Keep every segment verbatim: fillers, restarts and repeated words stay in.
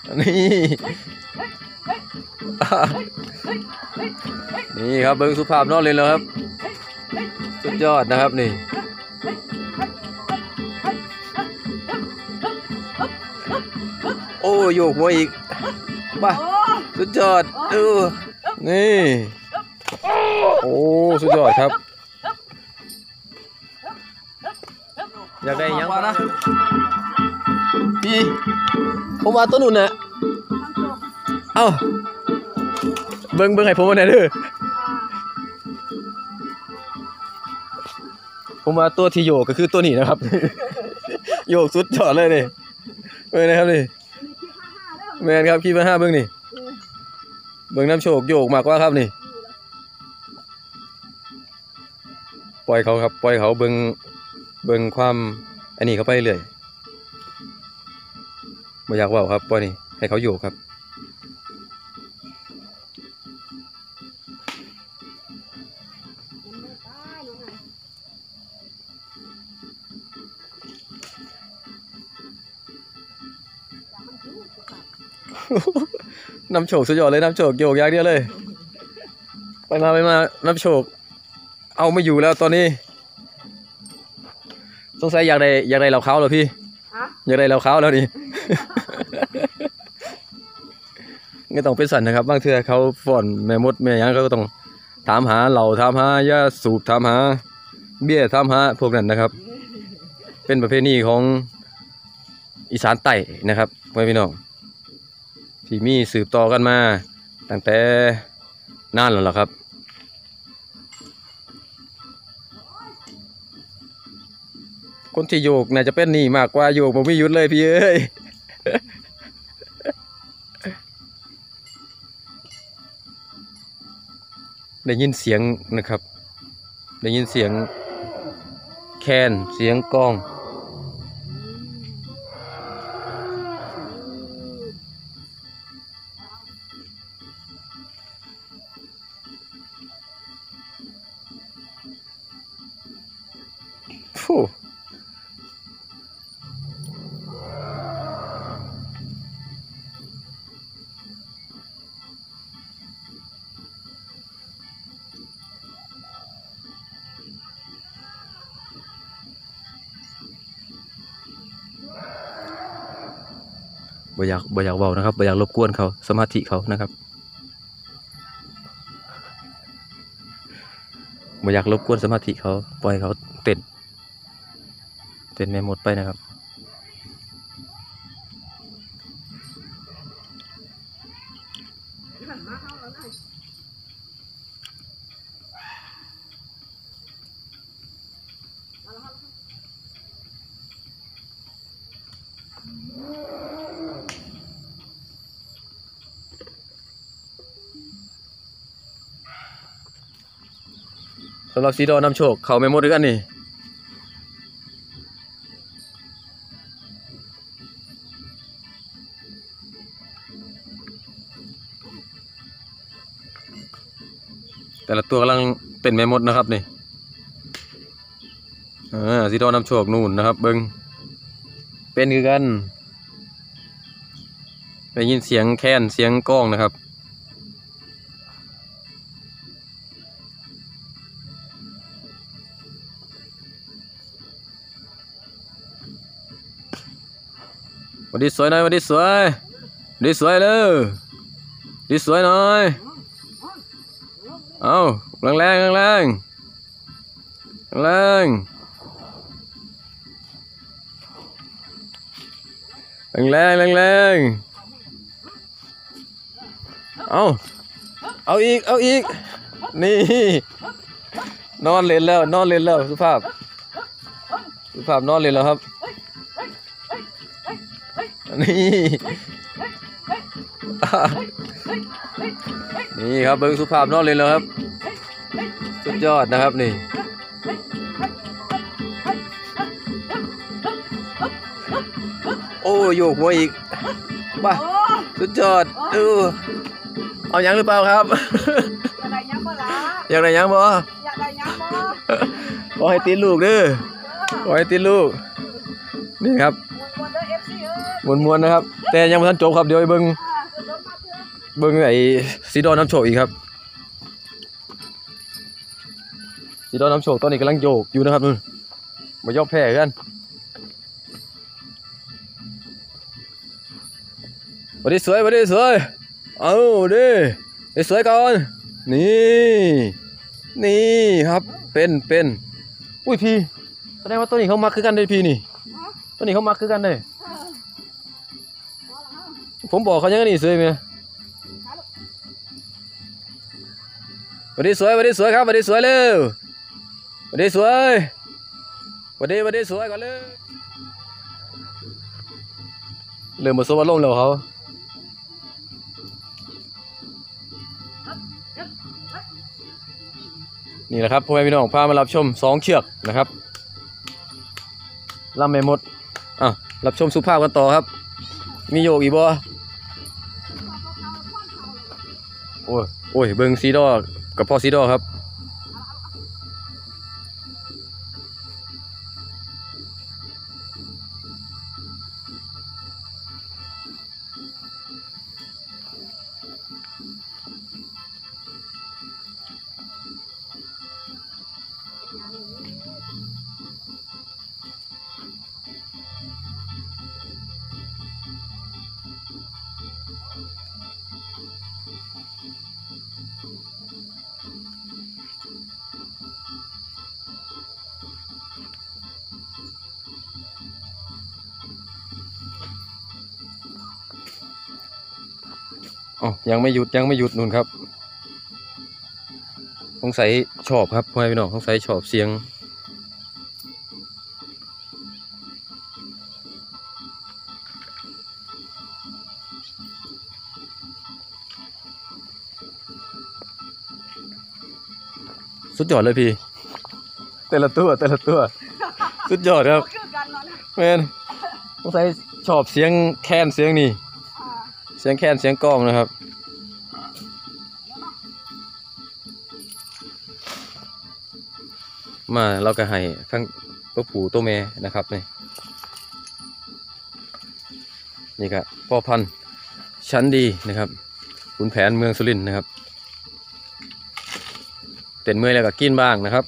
นี่นี่ครับเบิ้งสุภาพนอนเลยแล้วครับสุดยอดนะครับนี่โอ้โยกหัวอีกบ้าสุดยอดเออนี่โอ้สุดยอดครับอยากได้ยังนะพี่ผมมาต้นนุ่นน่ะเอ้าเบิ้งเบิ้งให้ผมมาหน่อยเด้อผมมาตัวที่โยกก็คือตัวนี้นะครับโยกสุดยอดเลยนี่เบิ้งนะครับนี่แมนครับขี้มาห้าเบิ้งนี่เบิ้งน้ำโชกโยกมากกว่าครับนี่ปล่อยเขาครับปล่อยเขาเบิ้งเบิ้งความอันนี้เขาไปเรื่อยไม่อยากว่าครับปล่อยนี่ให้เขาโยกครับน้ำโชกสุดยอดเลยน้ำโชกโยกอย่างเดียวเลยไปมาไปมาน้ำโชกเอาไม่อยู่แล้วตอนนี้สงสัยอยากได้อยากได้เหล่าเขาเหรอพี่อยากได้เหล่าเขาแล้วนี่ ไม่ต้องเป็นสันนะครับบางเทื่อเขาฝ่อนแม่มดแม่ยังเขาก็ต้องถามหาเหล่าถามหายาสูบถามหาเบี้ยถามหาพวกนั้นนะครับเป็นประเพณีของอีสานใต้นะครับพี่น้องที่มีสืบต่อกันมาตั้งแต่นานแล้วล่ะครับคนที่โยกน่าจะเป็นนี่มากกว่าโยกผมไม่หยุดเลยพี่เอ้ย ได้ยินเสียงนะครับได้ยินเสียงแคนเสียงกลองฟูบ่อยากบ่อยากเบานะครับบ่อยากรบกวนเขาสมาธิเขานะครับบ่อยากรบกวนสมาธิเขาปล่อยเขาเต้นเต้นไม่หมดไปนะครับสำหรับสีดอนำโชคเขาไม่หมดด้วยกันนี่แต่ละตัวกำลังเป็นแม่มดนะครับนี่อ่าสีดอนำโชคนู่นนะครับเบิ้งเป็นคือกันได้ยินเสียงแค้นเสียงก้องนะครับวันดีสวยหน่อยวันดีสวยวันดีสวยเลยดีสวยหน่อยเอาแรงแรงแรงแรงแรงแรงแรงแรงเอาเอาอีกเอาอีกนี่นอนเล่นแล้วนอนเล่นแล้วสุภาพสุภาพนอนเล่นแล้วครับนี่นี่ครับเบิ้งสุภาพนอนเลยแล้วครับสุดยอดนะครับนี่โอ้โยกหัวอีกบ้าสุดยอดเออเอายังหรือเปล่าครับอยากได้ยังบ่อยากได้ยังบ่ขอให้ตีลูกเด้อขอให้ตีลูกนี่ครับมวนๆนะครับแต่ยังไม่ทันจบครับเดี๋ยวไปเบิ้งเบิ้งไอ้ซีดอนน้ำโชกอีกครับซีดอนน้ำโชกตอนนี้กำลังโยกอยู่นะครับนู่นมายกแพ้กันวันนี้สวยวันนี้สวยเอาดิไอ้สวยก่อนนี่นี่ครับเป็นเป็นอุ้ยพี่แสดงว่าตัวนี้เขามักคือกันเลยพี่นี่ตัวนี้เขามักคือกันเลยผมบอกเขายังไงนี่สวยไหมวันนี้สวยวันนี้สวยครับวันนี้สวยเร็ววันนี้สวยวันนี้วันนี้สวยก่อนเลยเริ่มมาสวัสดิ์ลงแล้วเขานี่แหละครับพ่อแม่พี่น้องพามารับชมสองเชือกนะครับลำไม่หมดอ่ะรับชมสุภาพกันต่อครับมีโยกอีกบ่โอ้ยโอ้ยเบิ้งซีดอกับพ่อซีดอครับอ๋อยังไม่หยุดยังไม่หยุดนู่นครับสงสัยชอบครับพ่อแม่พี่น้องสงสัยชอบเสียงสุดยอดเลยพี่แต่ละตัวแต่ละตัวสุดยอดครับแมนสงสัยชอบเสียงแคนเสียงนี่เสียงแคนเสียงกล้องนะครับมาเราก็ให้ทั้งตัวผู้ตัวแม่นะครับนี่นี่ครับพ่อพันธุ์ชั้นดีนะครับขุนแผนเมืองสุรินทร์นะครับเต้นเมื่อยแล้วก็กินบ้างนะครับ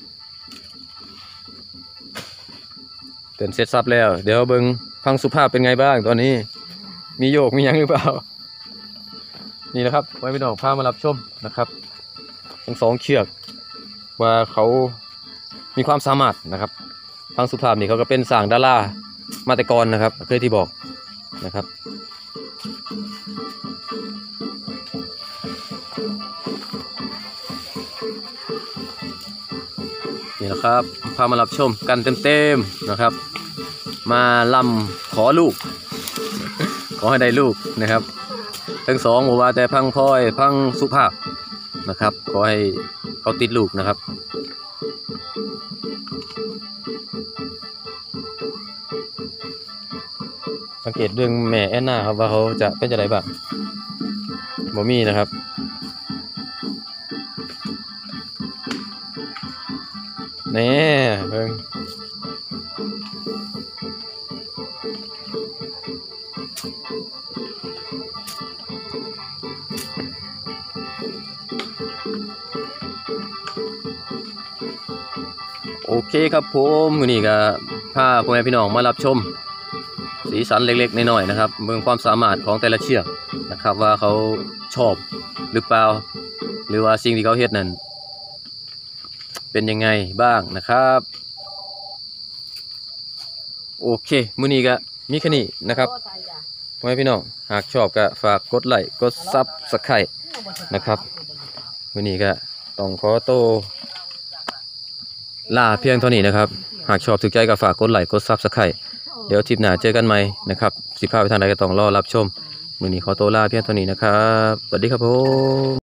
เต้นเสร็จซับแล้วเดี๋ยวเบิ้งฟังสุภาพเป็นไงบ้างตอนนี้มีโยกมียังหรือเปล่านี่นะครับไว้พี่น้องพามารับชมนะครับทั้งสองเชือกว่าเขามีความสามารถนะครับฟังสุภาพนี่เขาก็เป็นสร้างดารามาแต่ก่อนนะครับเคยที่บอกนะครับนี่นะครับพามารับชมกันเต็มๆนะครับมาลำขอลูกขอให้ได้ลูกนะครับทั้งสองบอกว่าแต่พังพลอยพังสุภาพนะครับขอให้เขาติดลูกนะครับสังเกตเรื่องแม่แอนนาครับว่าเขาจะเป็นจะไรบ้างบ่มีนะครับแน่เพิ่งโอเคครับผมวันนี้ก็พาพ่อแม่พี่น้องมารับชมสีสันเล็กๆน้อยๆนะครับเบิ่งความสามารถของแต่ละเชือกนะครับว่าเขาชอบหรือเปล่าหรือว่าสิ่งที่เขาเฮ็ดนั้นเป็นยังไงบ้างนะครับโอเคมื้อนี้ก็มีแค่นี้นะครับพ่อแม่พี่น้องหากชอบก็ฝากกดไลค์กดซับสไครต์นะครับมื้อนี้ก็ต้องขอโตลาเพียงเท่านี้นะครับหากชอบถูกใจก็ฝากกดไลค์กดซับสไครต์เดี๋ยวทริปหน้าเจอกันใหม่นะครับสิพาไปทางใดก็ต้องรอรับชมมื้อนี้ขอโตลาเพียงเท่านี้นะครับสวัสดีครับผม